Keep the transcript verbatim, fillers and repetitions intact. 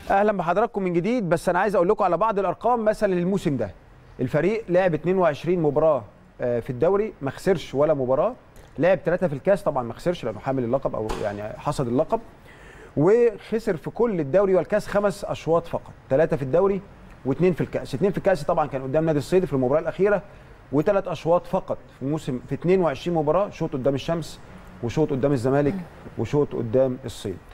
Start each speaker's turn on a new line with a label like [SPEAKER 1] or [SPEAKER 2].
[SPEAKER 1] اهلا بحضراتكم من جديد. بس انا عايز اقول لكم على بعض الارقام مثلا للموسم ده. الفريق لعب اتنين وعشرين مباراه في الدوري ما خسرش ولا مباراه، لعب ثلاثه في الكاس طبعا ما خسرش لانه حامل اللقب او يعني حصد اللقب، وخسر في كل الدوري والكاس خمس اشواط فقط، ثلاثه في الدوري واثنين في الكاس. اثنين في الكاس طبعا كان قدام نادي الصيد في المباراه الاخيره، وثلاث اشواط فقط في موسم في اتنين وعشرين مباراه، شوط قدام الشمس وشوط قدام الزمالك وشوط قدام الصيد.